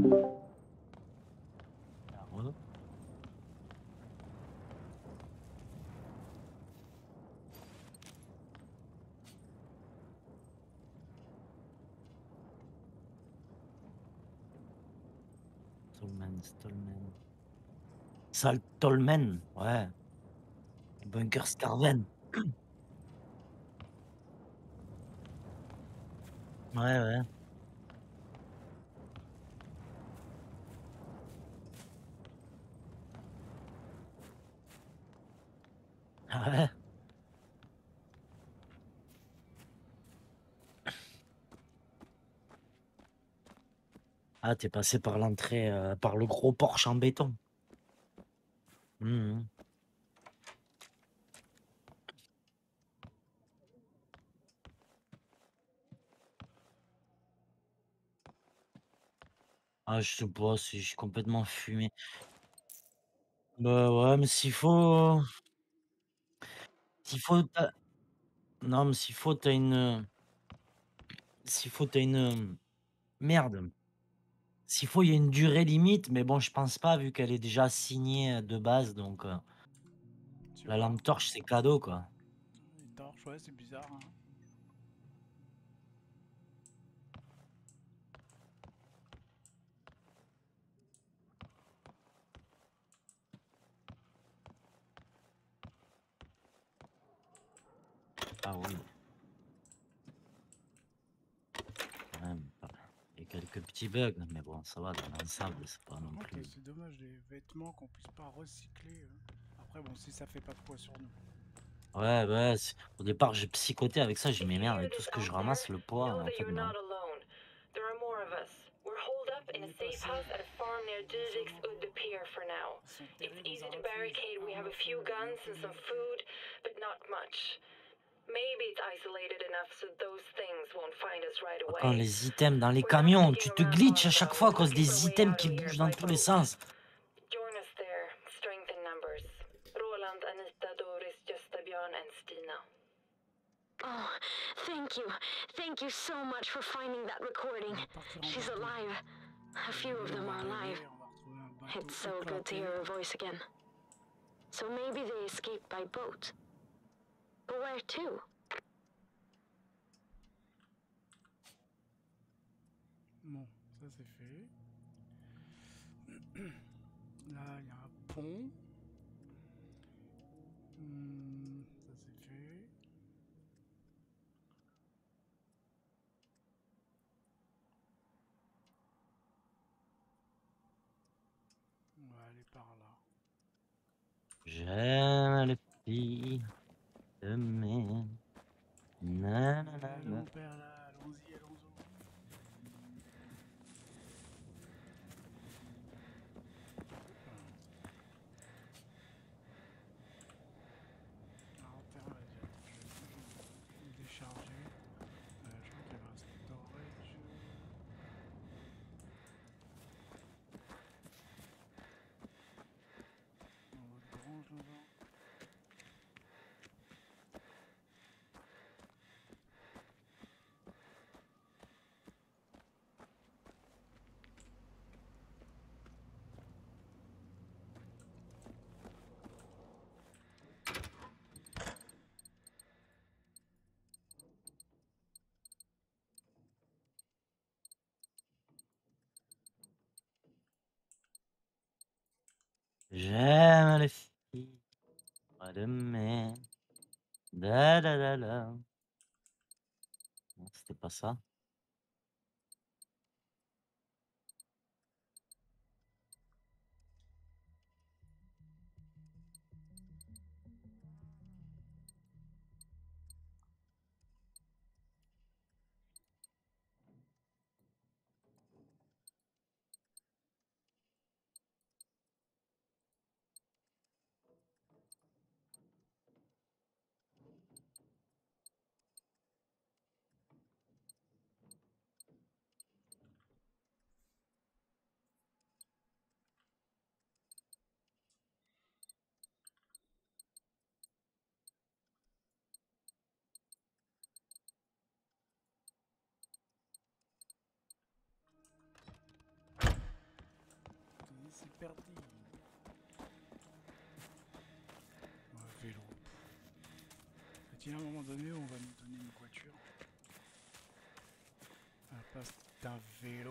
Ah, ouais. Stallman. Salt Tolmen, ouais. Bunker Scarven. Ouais, ouais. Ah ouais? Ah, tu passé par l'entrée, par le gros porche en béton. Mmh mh. Ah, je sais pas si je suis complètement fumé. Bah, ouais, mais s'il faut tu non, mais s'il faut tu une, merde, s'il faut il y a une durée limite, mais bon, je pense pas vu qu'elle est déjà signée, de base donc Je sais la pas. lampe torche, c'est cadeau, quoi. Une torche, ouais, c'est bizarre, hein. Ah oui, quand même, il y a quelques petits bugs, mais bon, ça va dans l'ensemble, c'est pas Par non contre, plus c'est dommage les vêtements qu'on puisse pas recycler. Après, bon, si ça fait pas de poids sur nous. ouais, ouais, au départ, j'ai psychoté avec ça, j'ai dit: If «Mais you merde, hear et tout this ce que je out there, ramasse, le poids», know en that fait, you're non. not alone. There are more of us. We're holed up in On a est safe passé house at a farm near Dizix récemment. Ud Pier for now. Ils sont It's terrés dans easy un to refuge, barricade. We have armes à a few feu guns and bientôt some munités. food, but not much. Maybe it's isolated enough so those things won't find us right Quand away. les items dans les We're not camions, sticking tu te around long glitches à chaque though, fois à cause looking for a des way items out qui of here bougent dans by tous les boat. sens. Join us there. Strength in numbers. Roland, Anita, Doris, Gösta, Björn, and Stina. Oh, thank you. Thank you so much for finding that On recording. va partir en She's bateau. alive. A few of Aujourd'hui, on them va are alive. rêver, on va retrouver un bateau It's so good to éclaté. hear her voice again. So maybe they escaped by boat. But where to? Bon, ça c'est fait. Là, il y a un pont. Ça c'est fait. On va aller par là. J'aime les filles de mer. Nananana. Allons, père là, allons-y, allons-y. Alors, terre, vas-y, attends, je vais me décharger. Je crois qu'il y avait un storage. Dans votre grange là-bas. J'aime les filles de mer. Da da da da. Non, c'était pas ça. interdit. Un vélo. Y a un moment donné où on va nous donner une voiture à la place d'un vélo?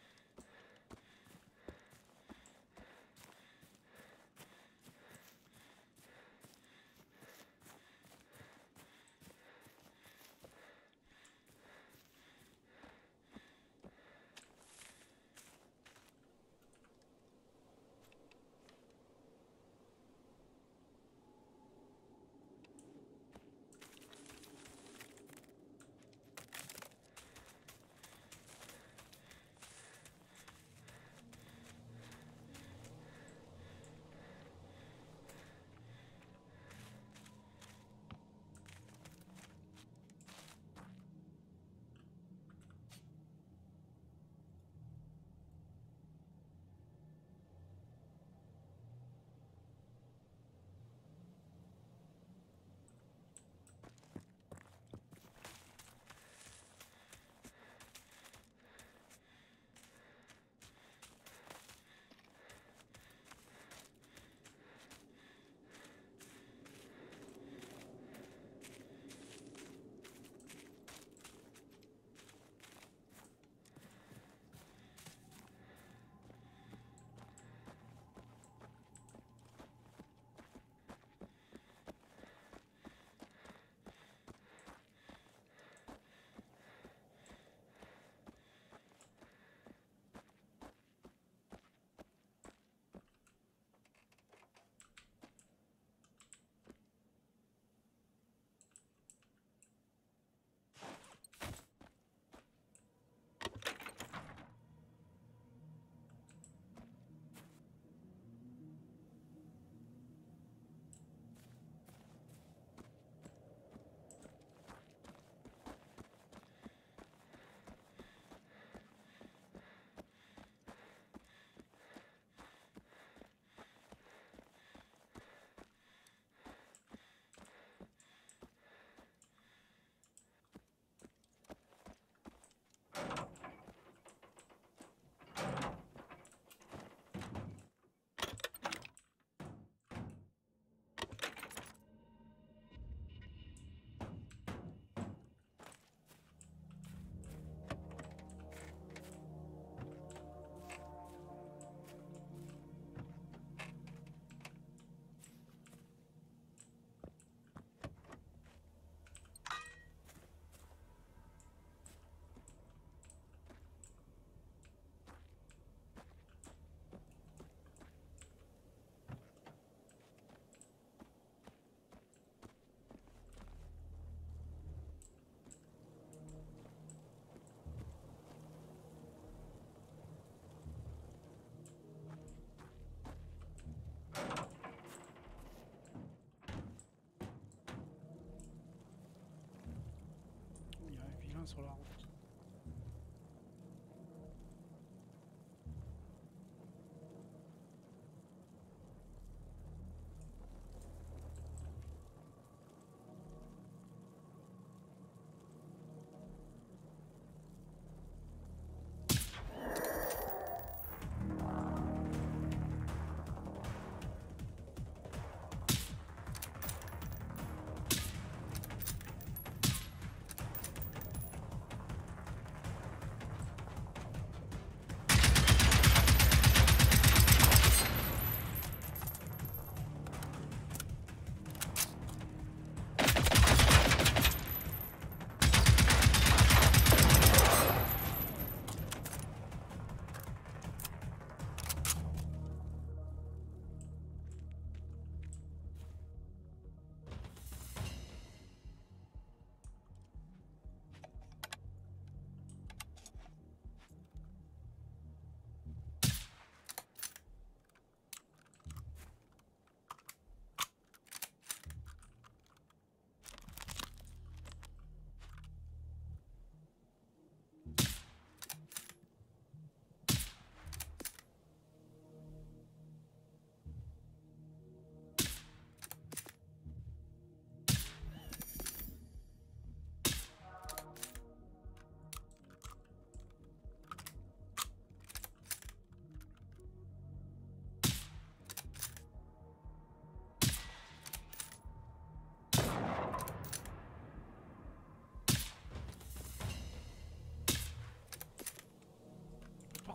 Il y a un vilain sur la route.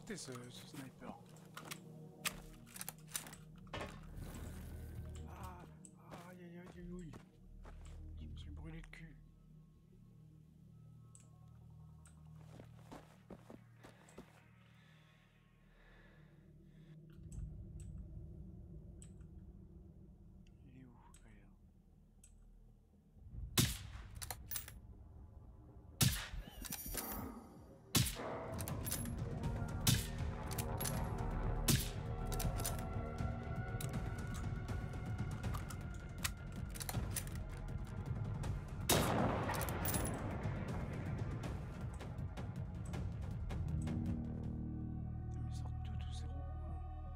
portée ce sniper. Ah, aïe aïe aïe aïe aïe. Je me suis brûlé le cul. Il est où? Ah, il est là. Ils sortent tous ces robots.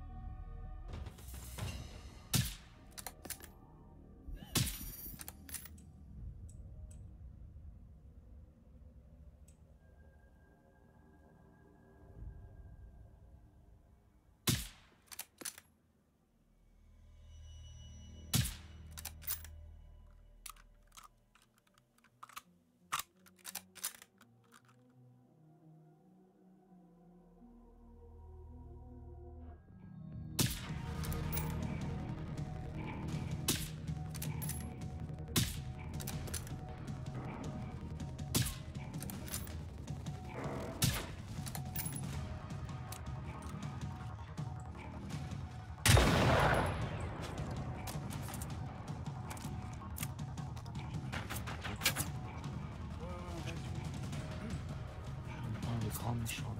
Oh, le grand méchant.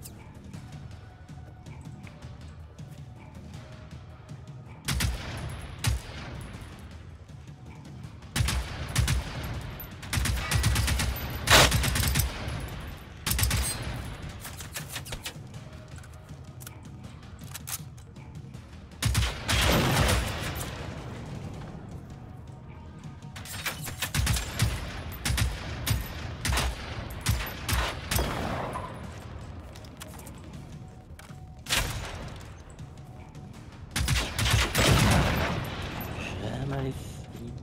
J'aime les filles.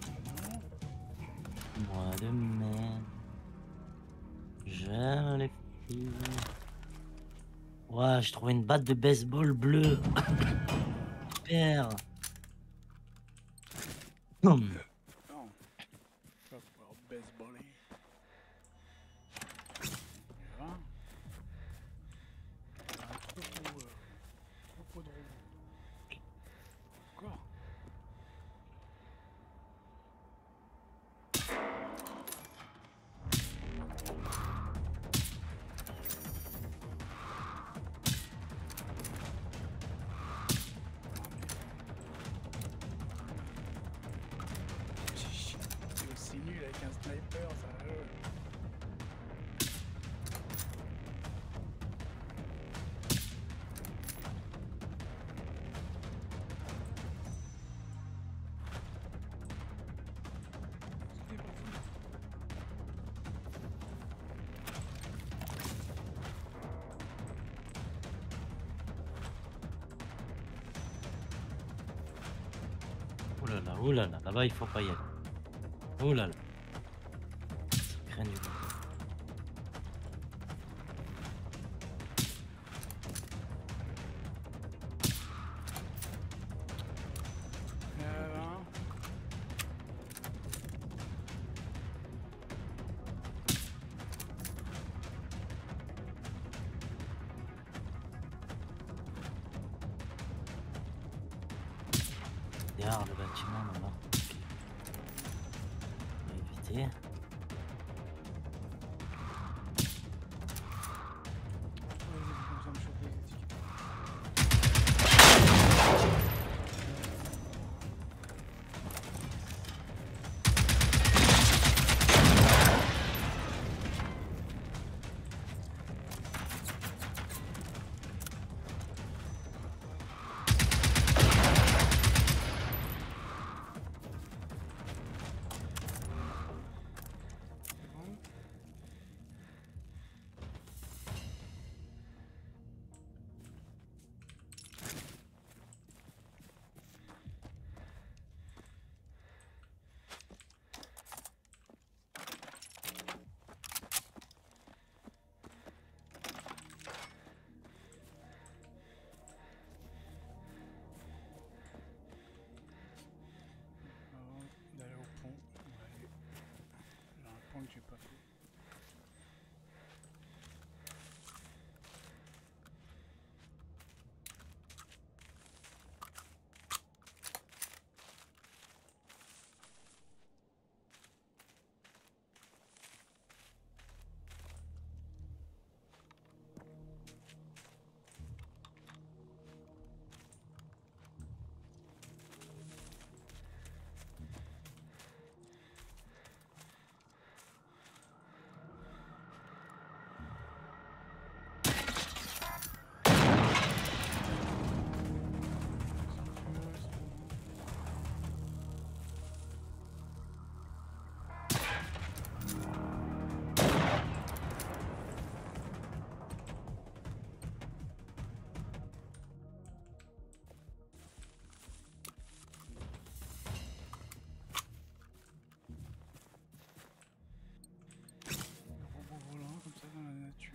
Moi de même. J'aime les filles. Ouais, j'ai trouvé une batte de baseball bleue. Super. Non, pas pouvoir baseballer. Voilà. Un troupeau de robots. Encore. C'est aussi nul avec un sniper, ça. C'est parti. Ouh là là, là-bas il faut pas y aller. Ouh là là. Ça craint du vent. Hein. Derrière le bâtiment là-bas. On va éviter. Comme ça, me choper les étiquettes. j'ai pas fait. Robot volant comme ça dans la nature.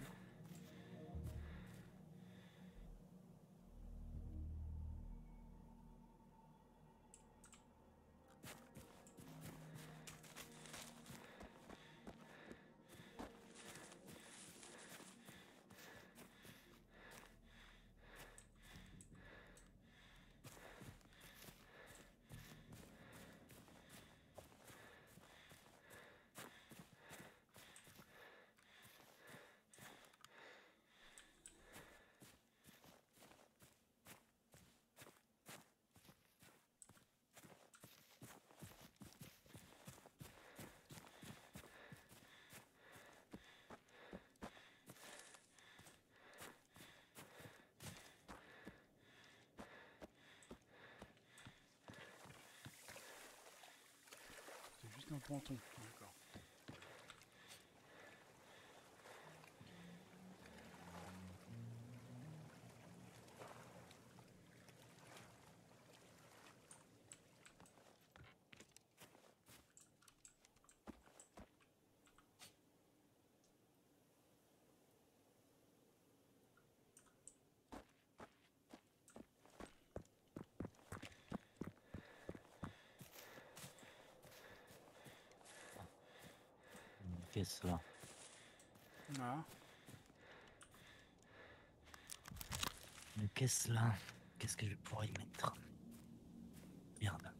C'est juste un ponton, d'accord. Une caisse là. Ah, Une caisse là. Qu'est-ce que je pourrais y mettre? Merde.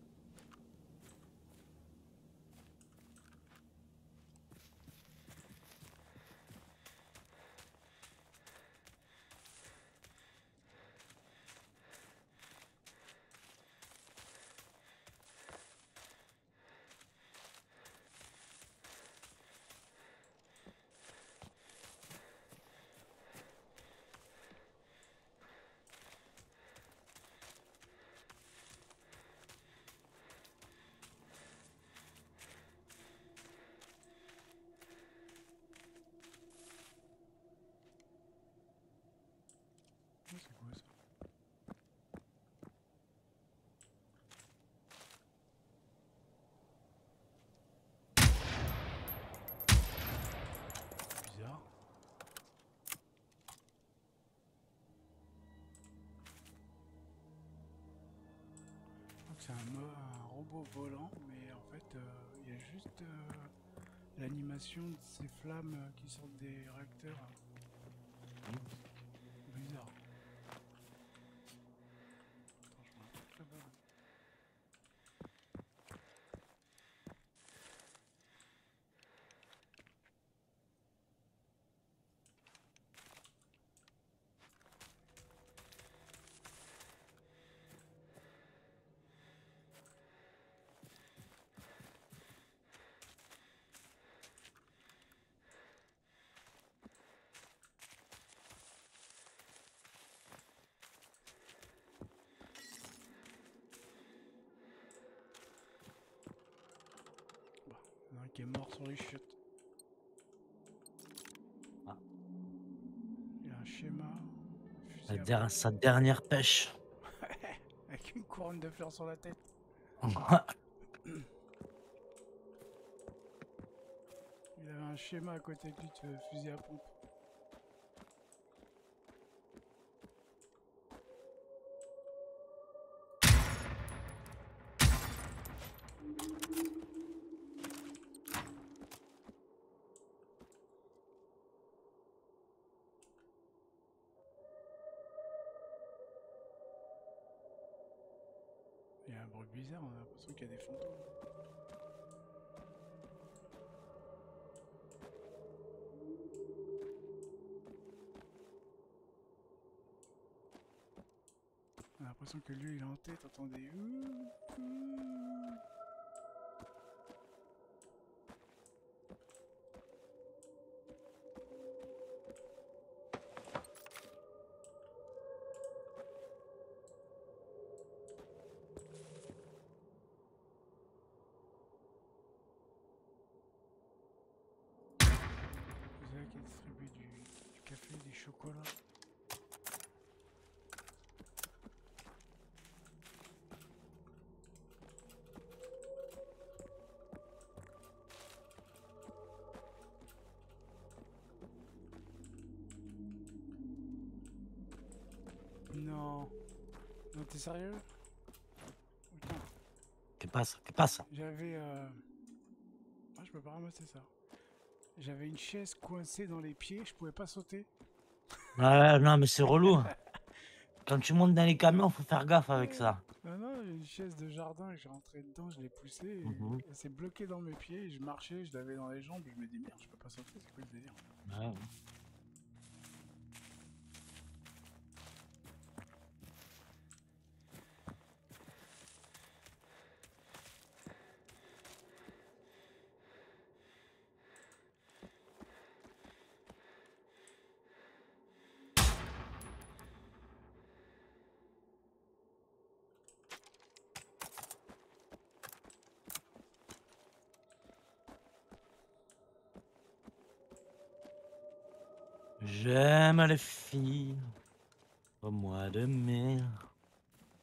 c'est quoi ça? Bizarre. Je crois que c'est un robot volant, mais en fait, il y a juste l'animation de ces flammes qui sortent des réacteurs. Bizarre. Attends, je vois un truc là-bas. Bah, il y en a un qui est mort sur les chiottes. Ah. Il y a un schéma. Fusil à pompe. Sa dernière pêche. Avec une couronne de fleurs sur la tête. Il avait un schéma à côté de lui de fusil à pompe. Il y a un bruit bizarre, on a l'impression qu'il y a des fantômes. On a l'impression que lui il est hanté, t'entends des C'est là qui distribue du café, du chocolat. Non. Non, t'es sérieux? Putain, Que passe? Que passe? j'avais... Ah, je peux pas ramasser ça. J'avais une chaise coincée dans les pieds, je pouvais pas sauter. Ouais, non, mais c'est relou. Quand tu montes dans les camions, faut faire gaffe avec ça. Non, non, une chaise de jardin, j'ai rentré dedans, je l'ai poussée, et Mhm. elle s'est bloquée dans mes pieds, et je marchais, je l'avais dans les jambes, je me dis merde, je peux pas sauter, c'est quoi le délire? Ouais. J'aime les filles au mois de mai.